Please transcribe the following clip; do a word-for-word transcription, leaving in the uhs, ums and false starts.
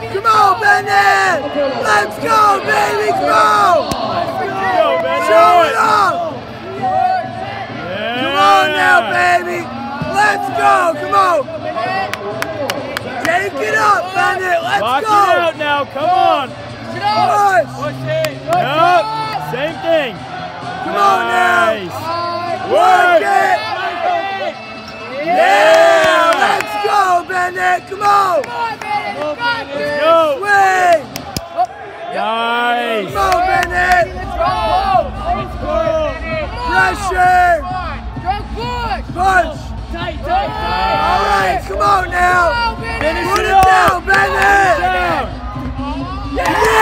Come on, Bennett! Let's go, baby! Come on! Show it off! Come on now, baby! Let's go! Come on! Take it up, Bennett! Let's Lock go! it out now! Come on! Push! Yep. Same thing! Come nice. on now! Work it! Yeah! Let's go, Bennett! Come on! Let's go! Swing! Nice! Come on, Bennett! Let's go! Pressure! Push! Tight, tight, tight! All right, come on now! Finish Put it it off. down, Bennett! Down. Yeah!